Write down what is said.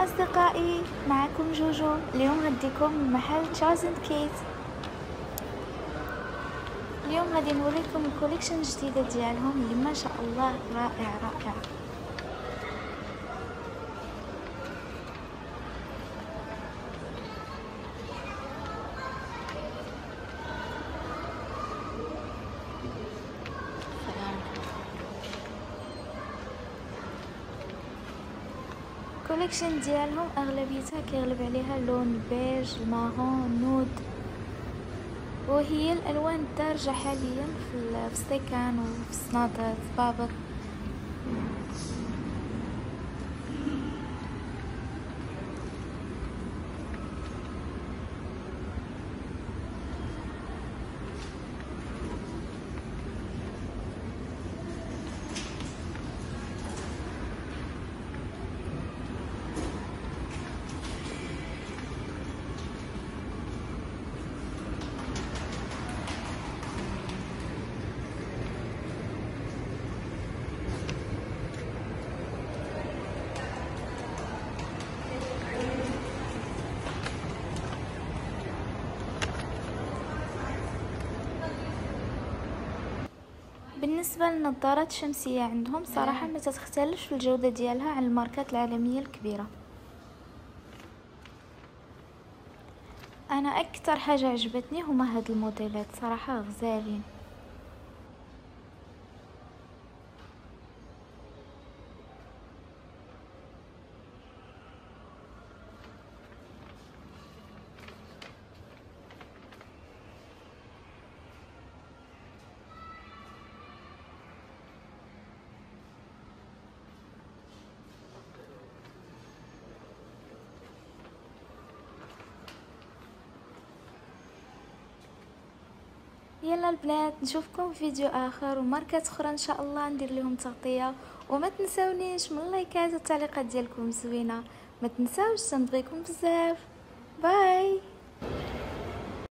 أصدقائي، معكم جوجو. اليوم غنديكم من محل تشارلز اند كيت. اليوم غادي نوريكم الكوليكشن الجديدة ديالهم اللي ما شاء الله رائع رائع. الكوليكشن ديالهم اغلبيتها كيغلب عليها اللون البيج، المارون، النود، وهي الالوان الدارجه حاليا في الستيكان وفي الصنادل الطبابق. بالنسبه للنظارات الشمسيه عندهم صراحه ما تختلفش في الجوده ديالها عن الماركات العالميه الكبيره. انا اكثر حاجه عجبتني هما هاد الموديلات، صراحه غزالين. يلا البنات، نشوفكم في فيديو اخر وماركات اخرى ان شاء الله ندير لهم تغطيه. وما تنساونيش من اللايكات والتعليقات ديالكم زوينه. ما تنساوش، تنبغيكم بزاف. باي.